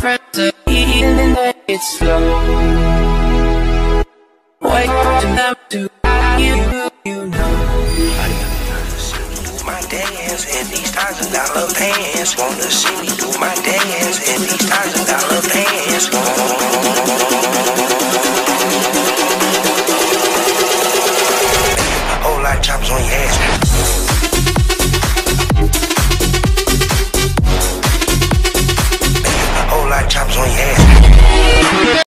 friends are eating and it's slow. Waiting them to you know. My dance in these $1,000 pants. Wanna see me do my dance in these $1,000 pants.